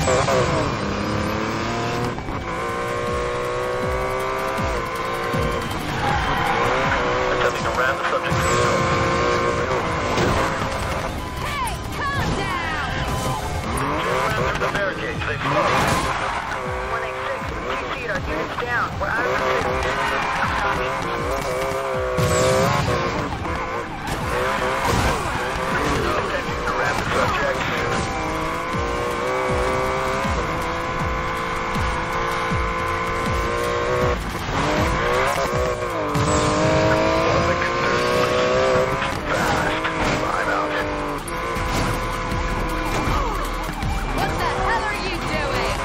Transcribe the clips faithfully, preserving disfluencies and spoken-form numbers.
Attempting to ram the subject vehicle. Hey, calm down! Just ran through the barricades. They slowed. one eight six, T C, our unit's down. We're out of pursuit. Copy. Attempting to ram the subject. What the hell are you doing?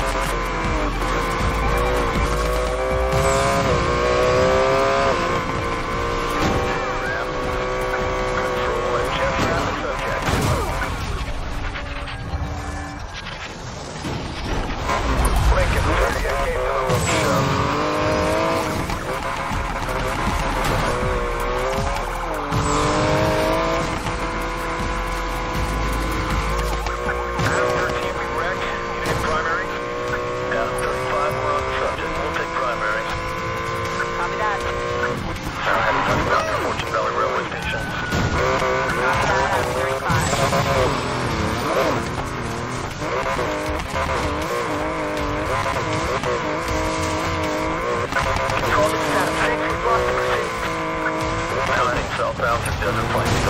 Copy that. Railway station. Copy that. I'm thirty-five. Control to status six. We've lost the pursuit. Now heading southbound through Desert Plain.